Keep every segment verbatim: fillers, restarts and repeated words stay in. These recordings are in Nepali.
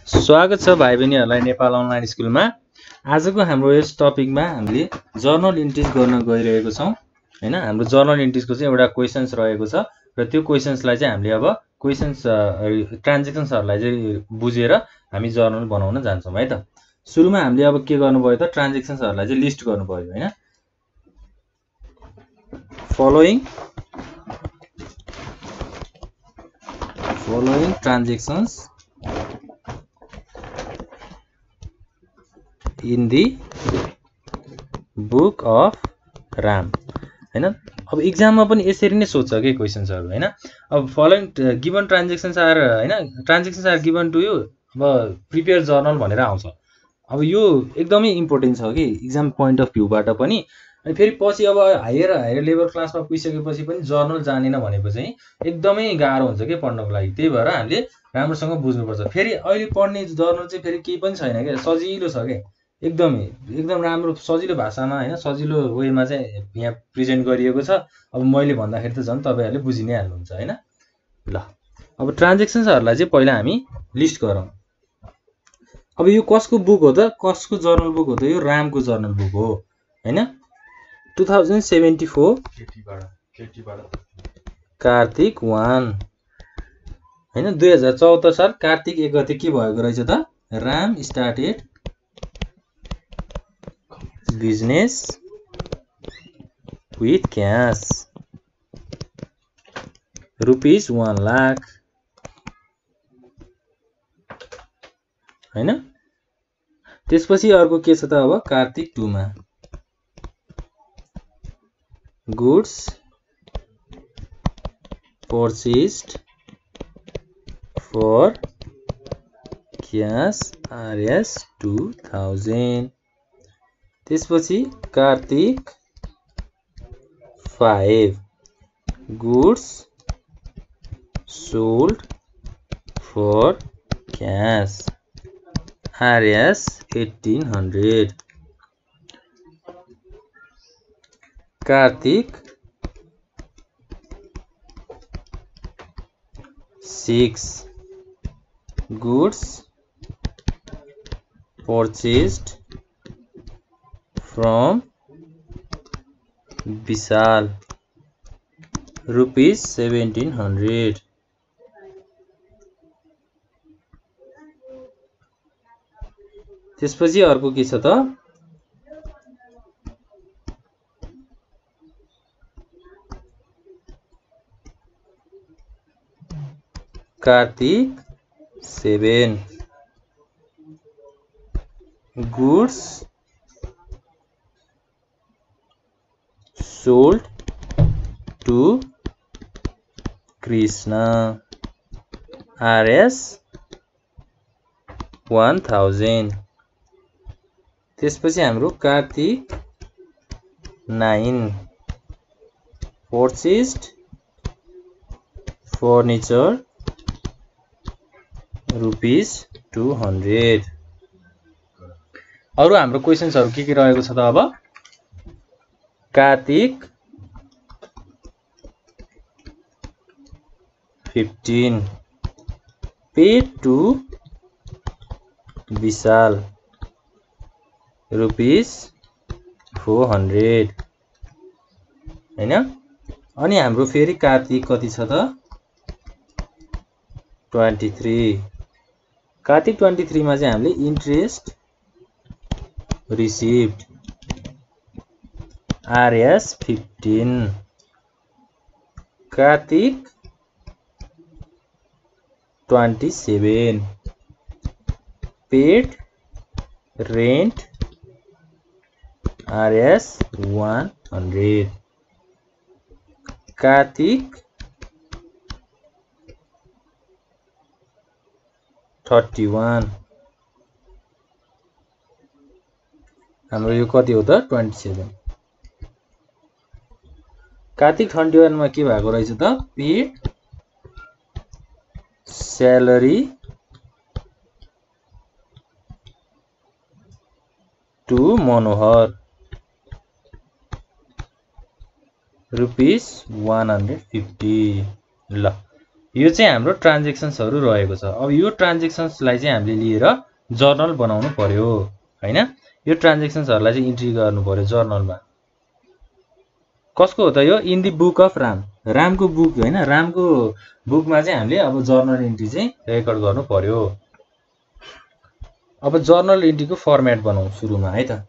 स्वागत छ भाइ बहिनीहरुलाई नेपाल अनलाइन स्कुलमा। आजको हाम्रो यस टपिकमा हामीले जर्नल इन्ट्रिज गर्न गइरहेको छौं हैन। हाम्रो जर्नल इन्ट्रिजको चाहिँ एउटा क्वेशन्स रहेको छ र त्यो क्वेशन्सलाई चाहिँ हामीले अब क्वेशन्स ट्रान्जेक्सन्सहरुलाई चाहिँ बुझेर हामी जर्नल बनाउन जान्छौं है त। सुरुमा हामीले अब के गर्नुपर्यो त ट्रान्जेक्सन्सहरुलाई चाहिँ लिस्ट गर्नुपर्यो हैन। Following following transactions in the book of RAM हैन। अब एक्जाममा पनि यसरी नै सोध्छ के क्वेशन्सहरु हैन। अब फलोइङ गिवन ट्रान्जेक्सन्स आर हैन, transactions are given to you, अब प्रिपेयर जर्नल भनेर आउँछ। अब यो एकदमै इम्पोर्टेन्ट छ कि एक्जाम पोइन्ट अफ भ्यूबाट पनि। अनि फेरि पछि अब हायर हायर लेभल क्लासमा पुगिसकेपछि पनि जर्नल जानेन भनेपछि चाहिँ एकदमै गाह्रो हुन्छ के पढ्नको लागि। त्यही भएर हामीले राम्रोसँग बुझ्नुपर्छ। फेरि अहिले पढ्ने जर्नल चाहिँ फेरि केही पनि छैन के, सजिलो छ के, एकदमै एकदम राम्रो सजिलो भाषामा हैन, सजिलो वेमा चाहिँ यहाँ प्रेजेन्ट गरिएको छ। अब मैले भन्दाखेरि त झन् तपाईहरुले बुझि नै हाल्नुहुन्छ हैन। ल अब ट्रान्जेक्सन्सहरुलाई चाहिँ पहिला हामी लिस्ट गरौँ। अब यो कसको बुक हो त, कसको जर्नल बुक हो त? यो रामको जर्नल बुक हो हैन। Two thousand seventy four Kartik one हैन। दुई हजार चौहत्तर साल कार्तिक एक गते के भएको रहेछ त? Ram started business with cash rupees one lakh हैन। त्यसपछि अर्को के छ त? अब कार्तिक टू मा goods purchased for cash R S two thousand. त्यसपछि Kartik five goods sold for cash R S eighteen hundred. Kartik six goods purchased from Vishal rupees seventeen hundred. त्यसपछि अर्को के छ त? Kartik seven goods sold to Krishna R S one thousand। त्यसपछि हाम्रो Kartik nine purchased furniture rupees two hundred. अरु हाम्रो क्वेशन्सहरु के के रहेको छ त? अब Kartik fifteen paid to Vishal rupees four hundred हैन। अनि हाम्रो फेरि कार्तिक कति छ त? Twenty three. Kartik twenty three मा चाहिँ हामीले interest received R S fifteen. Kartik twenty seven paid rent R S one hundred. Kartik thirty one हाम्रो यो कति हो त? ट्वेंटी सेवन। कार्तिक ट्वेंटी वन में के भएको रहेछ त? Paid salary to Manohar rupees one hundred fifty. ल यो चाहिँ हाम्रो ट्रान्जेक्सन्सहरु रहेको छ। अब यो ट्रान्जेक्सन्सलाई चाहिँ हामीले लिएर जर्नल बनाउनु पर्यो हैन। यो ट्रान्जेक्सन्सहरुलाई चाहिँ इन्ट्री गर्नु पर्यो जर्नलमा। कसको हो त यो? In the book of Ram. रामको बुक हैन, रामको बुकमा चाहिँ हामीले अब जर्नल इन्ट्री चाहिँ रेकर्ड गर्नु पर्यो। अब जर्नल इन्ट्रीको फर्मेट बनाउँ सुरुमा है त।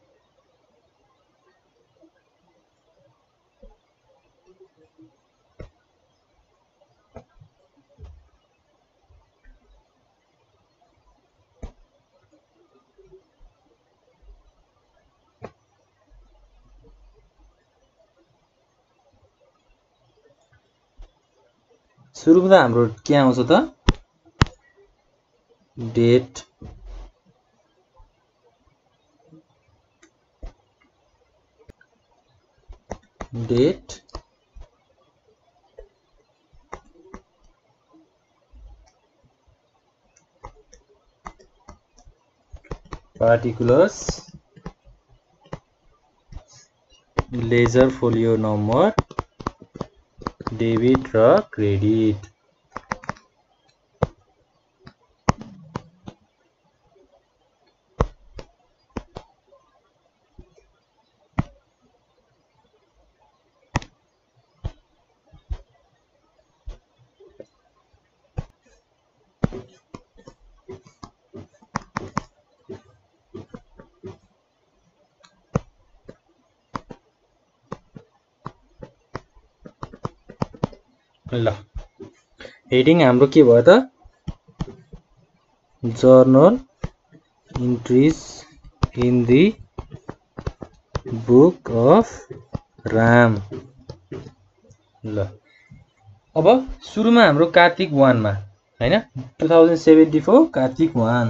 सुरुमा त हाम्रो के आउँछ त? Date, date, particulars, ledger folio number, debit र क्रेडिट। ल हेडिङ हाम्रो के भयो त? Journal entries in the book of Ram. ल अब सुरुमा हाम्रो कार्तिक एक मा हैन, two thousand seventy four Kartik एक।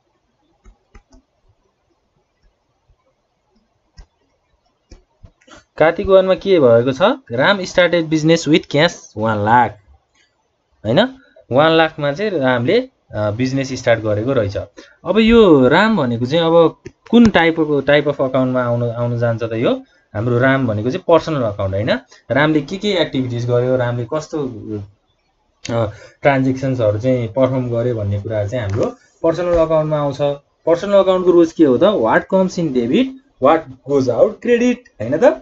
कार्तिक एक मा के भएको छ? Ram started business with cash एक लाख हैन। एक लाखमा चाहिँ रामले बिजनेस स्टार्ट गरेको रहेछ। अब यो राम भनेको चाहिँ अब कुन टाइपको टाइप अफ अकाउन्टमा आउनु आउनु जान्छ त? यो हाम्रो राम भनेको चाहिँ पर्सनल अकाउन्ट हैन। रामले के के एक्टिभिटिज गर्यो, रामले कस्तो ट्रान्जेक्सन्सहरु चाहिँ परफर्म गर्यो भन्ने कुरा चाहिँ हाम्रो पर्सनल अकाउन्टमा आउँछ। पर्सनल अकाउन्टको रुल्स के हो त? What comes in debit, what goes out credit हैन त।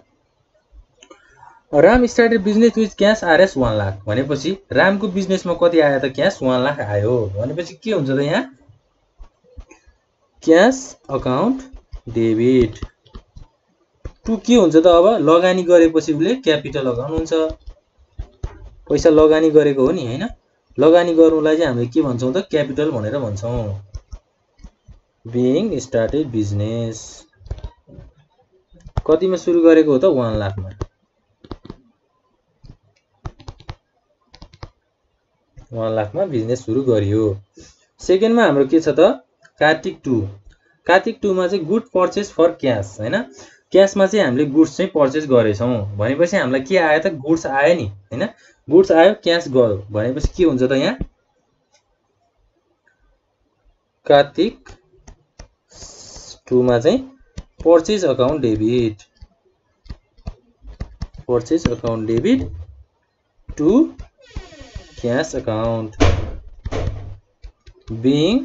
Ram started business with cash R S एक लाख भनेपछि रामको बिजनेसमा कति आयो त? क्याश एक लाख आयो भनेपछि के हुन्छ त यहाँ? क्याश अकाउन्ट डेबिट टु के हुन्छ त? अब लगानी गरेपछि उले क्यापिटल अकाउन्ट हुन्छ। पैसा लगानी गरेको हो नि हैन। लगानी गर्नुलाई चाहिँ हामीले के भन्छौं त? क्यापिटल भनेर भन्छौं। बीइङ स्टार्टेड बिजनेस कतिमा सुरु गरेको हो त? एक लाखमा। एक लाखमा बिजनेस सुरु गरियो। सेकेन्डमा हाम्रो के छ त? कार्तिक टू। कार्तिक टू मा चाहिँ गुड पर्चेस फर क्याश हैन। क्याशमा चाहिँ हामीले गुड्स चाहिँ पर्चेस गरेछौं भनेपछि हामीलाई के आयो त? गुड्स आयो नि हैन। गुड्स आयो, क्याश गयो भनेपछि के हुन्छ त यहाँ? कार्तिक टू मा चाहिँ purchase account debit, purchase account debit to cash account being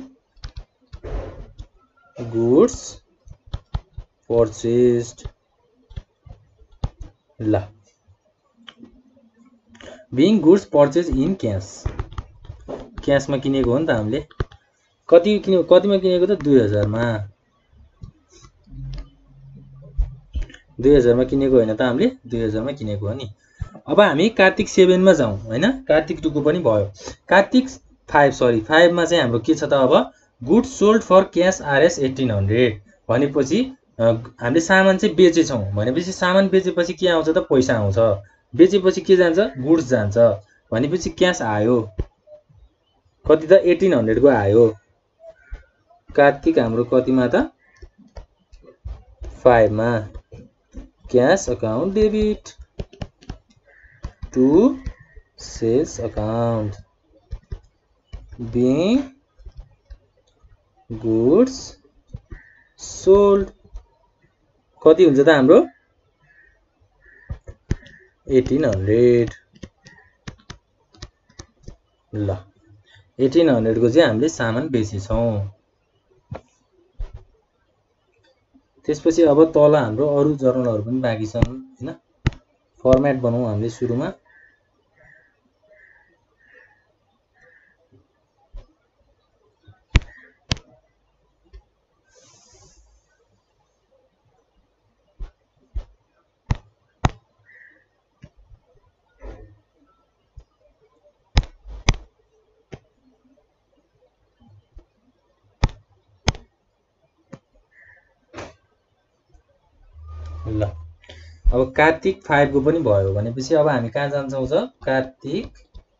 goods purchased। ल being goods purchased in cash, क्याशमा किनेको हो नि त हामीले। कति किने कतिमा किनेको त? दुई हजार मा। दुई हजार मा किनेको हैन त हामीले? दुई हजार मा किनेको हो नि। अब हामी कार्तिक सेभेन मा जाउँ हैन। कार्तिक टू को पनि भयो। कार्तिक फाइभ सरी फाइभ मा चाहिँ हाम्रो के छ त? अब goods sold for cash R S eighteen hundred भनेपछि हामीले सामान चाहिँ बेचेछौं भनेपछि सामान बेचेपछि के आउँछ त? पैसा आउँछ। बेचेपछि के जान्छ? गुड्स जान्छ भनेपछि क्याश आयो। कति त? एटीन हन्ड्रेड को आयो। कार्तिक हाम्रो कतिमा त? फाइभ मा। Cash account debit to sales account being goods sold कति हुन्छ त हाम्रो? Eighteen hundred. ल अठार सय को चाहिँ हामीले सामान बेचेछौँ। त्यसपछि अब तल हाम्रो अरु जर्नलहरु पनि बाँकी छन् हैन। फर्मेट बनाऊ हामीले सुरुमा। ल अब कार्तिक पाँच को पनि भयो भनेपछि अब हामी कहाँ जान्छौं त कार्तिक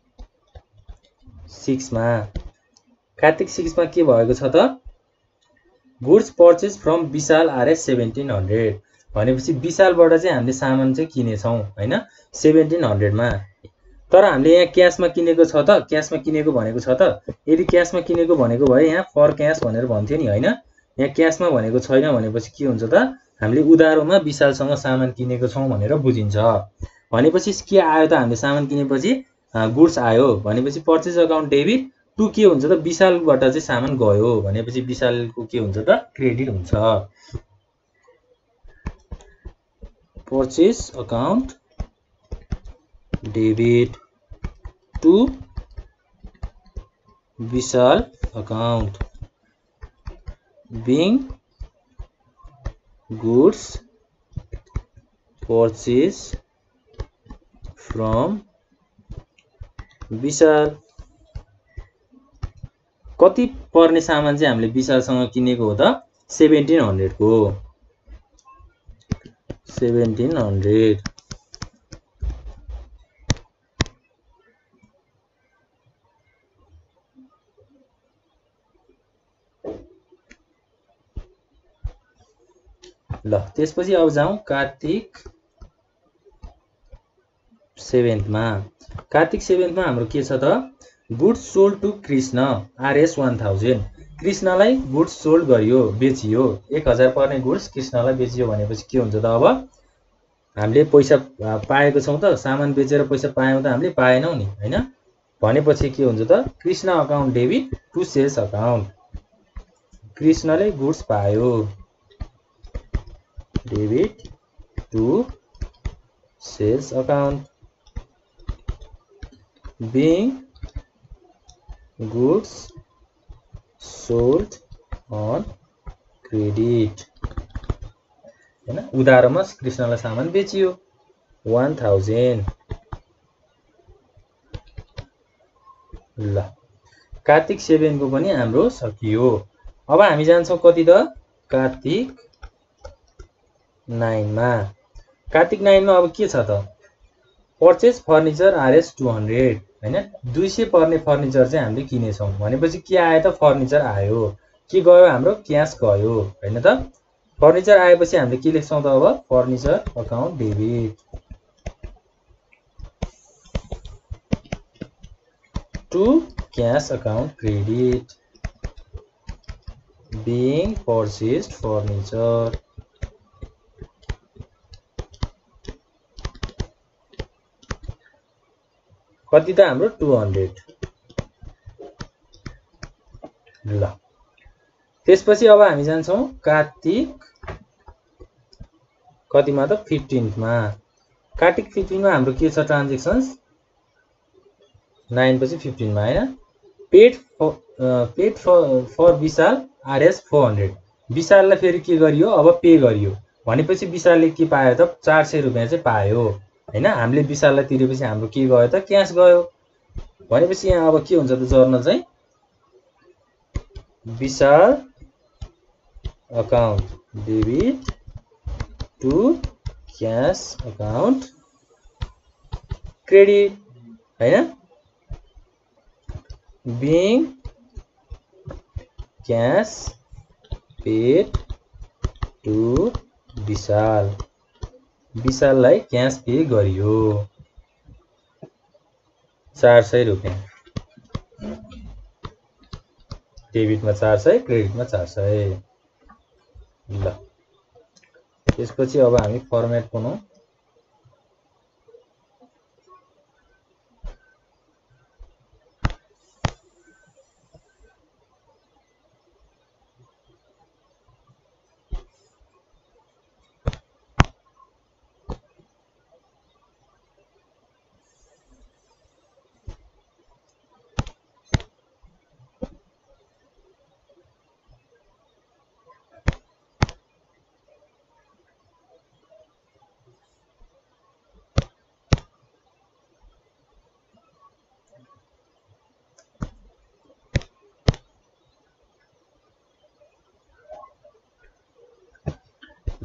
छ मा। कार्तिक छ मा के भएको छ त goods purchase from Vishal R S सत्र सय भनेपछि विशालबाट चाहिँ हामीले सामान चाहिँ किनेछौं हैन सत्र सय मा। तर हामीले यहाँ क्याशमा किनेको छ त क्याशमा किनेको भनेको छ त यदि क्याशमा किनेको भनेको भए यहाँ फर क्याश भनेर भन्थ्यो नि हैन। यहाँ क्याशमा भनेको छैन भनेपछि के हुन्छ त हामीले उधारोमा विशालसँग सामान किनेको छौं भनेर बुझिन्छ। भनेपछि के आयो त हामीले सामान किनेपछि गुड्स आयो भनेपछि पर्चेज अकाउन्ट डेबिट टु के हुन्छ त विशालबाट चाहिँ सामान गयो भनेपछि विशालको के हुन्छ त क्रेडिट हुन्छ। Purchase account debit to Vishal account being goods purchase from Vishal. कति पर्ने सामान चाहिँ हामीले विशालसँग किनेको हो त सत्र सय को सत्र सय। ल त्यसपछि अब जाउँ कार्तिक सात मा। कार्तिक सात मा हाम्रो के छ त goods sold to Krishna R S एक हजार। कृष्णलाई गुड्स सोल्ड गरियो बेचियो एक हजार पर्ने गुड्स कृष्णलाई बेचियो भनेपछि के हुन्छ त अब हामीले पैसा पाएको छौं त सामान बेचेर पैसा पायौं त हामीले पाएनौं नि हैन। भनेपछि के हुन्छ त Krishna account debit to sales account. कृष्णले गुड्स पायो debit to sales account being goods sold on credit हैन। उधारोमा कृष्णलाई सामान बेचियो एक हजार। ल कार्तिक सात को पनि हाम्रो सकियो। अब हामी जान्छौं कति त कार्तिक नौ मा। कार्तिक नौ मा अब के छ त पर्चेज फर्निचर आरएस दुई सय हैन। दुई सय पर्ने फर्निचर चाहिँ हामीले किनेछौं भनेपछि के आयो त फर्निचर आयो। के गयो हाम्रो क्याश गयो हैन त। फर्निचर आएपछि हामीले के लेख्छौं त अब furniture account debit to cash account credit being purchased furniture कति त हाम्रो दुई सय। ल त्यसपछि अब हामी जान्छौं कार्तिक कतिमा त पन्ध्र मा। कार्तिक पन्ध्र मा हाम्रो के छ ट्रान्ज्याक्सन्स नौ पछि पन्ध्र मा हैन। Paid paid for Vishal R S चार सय। विशाललाई फेरि के गरियो अब पे गरियो भनेपछि विशालले के पायो त चार सय रुपैयाँ चाहिँ पायो हैन। हामीले विशाललाई तिरेपछि हाम्रो के गयो त क्याश गयो भनेपछि यहाँ अब के हुन्छ त जर्नल चाहिँ Vishal account debit to cash account credit हैन being cash paid to Vishal. विशाललाई क्याश पे गरियो चार सय रुपैयाँ। डेबिटमा चार सय क्रेडिटमा चार सय। ल त्यसपछि अब हामी फर्मेट बनाऊ।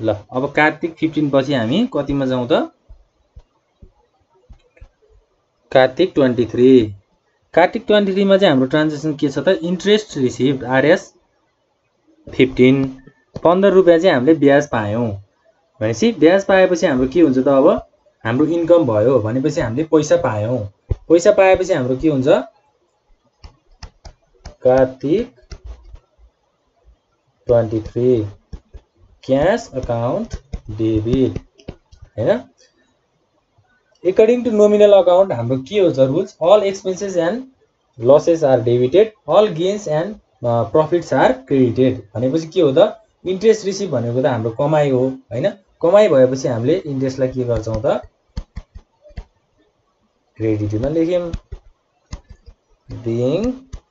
ल अब कार्तिक फिफ्टिन पछि हामी कतिमा जाउँ त Kartik twenty three Kartik twenty three मा चाहिँ हाम्रो ट्रान्जेक्सन के छ त इन्ट्रेस्ट रिसिभ्ड आरएस फिफ्टिन पन्ध्र रुपियाँ चाहिँ हामीले ब्याज पायौँ भनेपछि ब्याज पाएपछि हाम्रो के हुन्छ त अब हाम्रो इन्कम भयो भनेपछि हामीले पैसा पायौँ पैसा पाएपछि हाम्रो के हुन्छ Kartik twenty three cash account debit हैन एकर्डिङ टु नोमिनल अकाउन्ट हाम्रो के हुन्छ rules all expenses and losses are debited all gains and profits are credited भनेपछि के हो त इन्ट्रेस्ट रिसिभ भनेको त हाम्रो कमाइ हो हैन कमाइ भएपछि हामीले इन्ट्रेस्टलाई के गर्छौं त क्रेडिटमा लेख्यौं बिइङ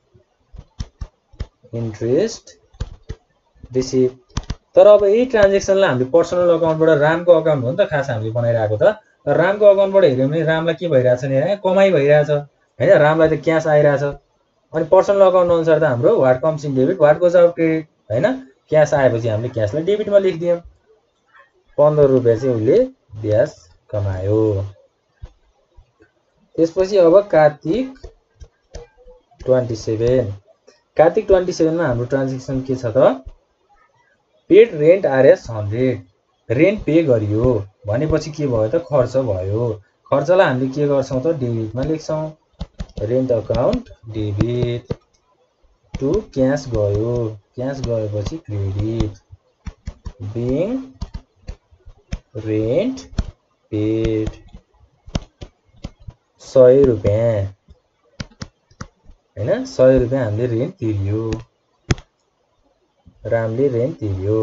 इन्ट्रेस्ट रिसिभ तर अब यही ट्रान्जेक्सनलाई हामीले पर्सनल अकाउन्टबाट रामको अकाउन्ट हो नि त खास हामीले बनाइराको त तर रामको अकाउन्टबाट हेर्यौं भने रामलाई के भइराछ नि हैन कमाइ भइराछ हैन रामलाई त क्याश आइराछ अनि पर्सनल अकाउन्ट अनुसार त हाम्रो what comes in debit what goes out credit हैन क्याश आएपछि हामीले क्याशलाई डेबिटमा लेखिदियौं पन्ध्र रुपियाँ चाहिँ उले ब्याज कमायो त्यसपछि अब Kartik twenty seven Kartik twenty seven मा हाम्रो ट्रान्जेक्सन के छ त paid rent R S hundred rent pay गरियो भनेपछि के भयो त खर्च भयो खर्चलाई हामीले के गर्छौं त डेबिटमा लेख्छौं rent account debit to cash गयो क्याश गएपछि क्रेडिट बिइङ रेन्ट पेड सय रुपियाँ हैन सय रुपियाँ हामीले रेन्ट तिर्यो रामले रेन्ट तिर्यो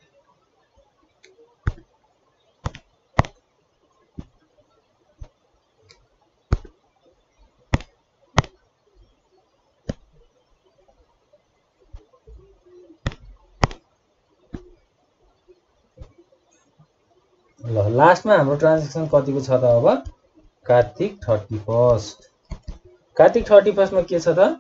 ल लास्टमा हाम्रो ट्रान्जेक्सन कतिको छ त अब Kartik thirty first Kartik thirty first मा के छ त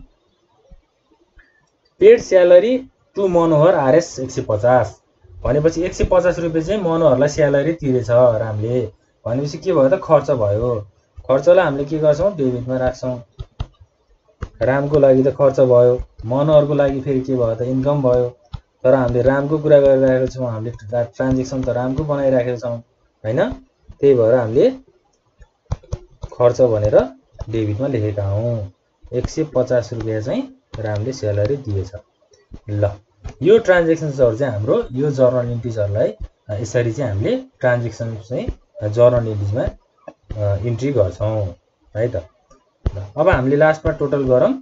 paid salary to Manohar R S एक सय पचास भनेपछि एक सय पचास रुपियाँ चाहिँ मनोहरलाई स्यालेरी तिरेछ रामले भनेपछि के भयो त खर्च भयो खर्चलाई हामीले के गर्छौं डेबिटमा राख्छौं रामको लागि त खर्च भयो मनोहरको लागि फेरि के भयो त इन्कम भयो तर हामीले रामको कुरा गरिरहेको छौं हामीले ट्रान्जेक्सन त रामको बनाइराखेका छौं हैन त्यही भएर हामीले खर्च भनेर डेबिटमा लेखेका हौं एक सय पचास रुपियाँ चाहिँ रामले स्यालेरी दिएछ ल यो ट्रान्जेक्सन्सहरु चाहिँ हाम्रो यो जर्नल इन्ट्रीजहरुलाई यसरी चाहिँ हामीले ट्रान्जेक्सन चाहिँ जर्नल इन्ट्रीजमा इन्ट्री गर्छौं है त अब हामीले लास्टमा टोटल गरौँ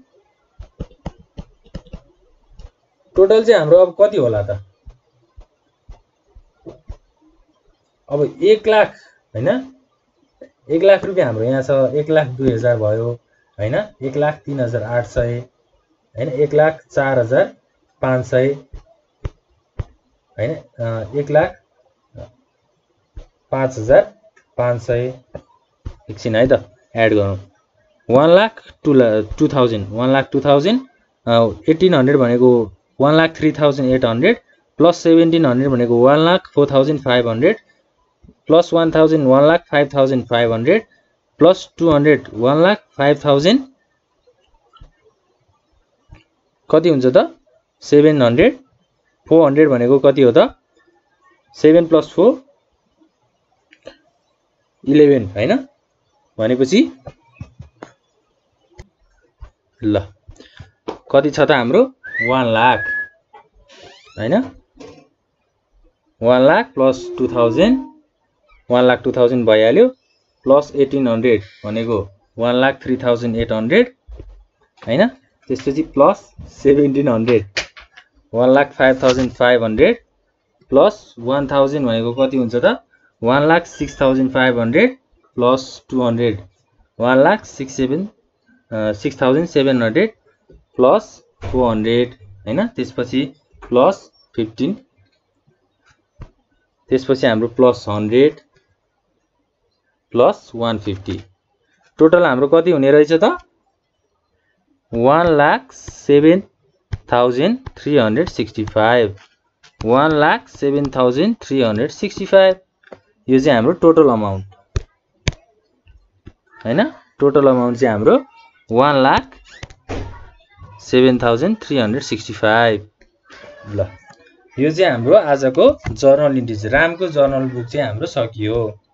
टोटल चाहिँ हाम्रो अब कति होला त अब एक लाख हैन एक लाख रुपियाँ हाम्रो यहाँ छ एक लाख दुई हजार भयो हैन एक लाख तीन हजार आठ सय हैन एक लाख चार हजार पाँच सय हैन एक लाख पाँच हजार पाँच सय एकछिन है त एड गरौँ one lakh two two thousand one lakh two thousand eighteen hundred भनेको one lakh three thousand eight hundred plus seventeen hundred भनेको one lakh four thousand five hundred plus one thousand one lakh five thousand five hundred plus two hundred one lakh five thousand कति हुन्छ त सेवेन हंड्रेड फोर हंड्रेड भनेको कति हो त सेवेन प्लस फोर इलेवेन हैन भनेपछि ल कति छ त हाम्रो वन लाख हैन one lakh plus two thousand one lakh two thousand भइहाल्यो प्लस एटीन हंड्रेड भनेको one lakh three thousand eight hundred हैन त्यसपछि plus seventeen hundred one lakh five thousand five hundred plus one thousand भनेको कति हुन्छ त one lakh six thousand five hundred plus two hundred one lakh six seven six thousand seven hundred plus four hundred हैन त्यसपछि प्लस फिफ्टीन त्यसपछि हाम्रो plus hundred plus one fifty total हाम्रो कति हुने रहेछ त one lakh seven thousand three hundred sixty five one lakh seven thousand three hundred sixty five यो चाहिँ हाम्रो टोटल अमाउन्ट हैन। टोटल अमाउन्ट चाहिँ हाम्रो one lakh seven thousand three hundred sixty five. ल यो चाहिँ हाम्रो आजको जर्नल इन्ट्रिज रामको जर्नल बुक चाहिँ हाम्रो सकियो।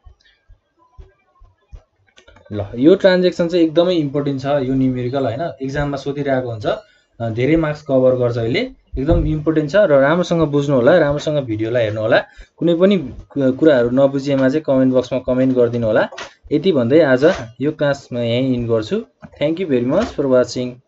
ल यो ट्रान्जेक्सन चाहिँ एकदमै इम्पोर्टेन्ट छ, यो न्युमेरिकल हैन, एक्जाममा सोधिरहेको हुन्छ, धेरै मार्क्स कभर गर्छ, अहिले एकदम इम्पोर्टेन्ट छ र राम्रोसँग बुझ्नु होला, राम्रोसँग भिडियोलाई हेर्नु होला। कुनै पनि कुराहरू नबुझिएमा चाहिँ कमेन्ट बक्समा कमेन्ट गरिदिनु होला। यति भन्दै आज यो क्लासमा यहीँ इन्ड गर्छु। Thank you very much for watching.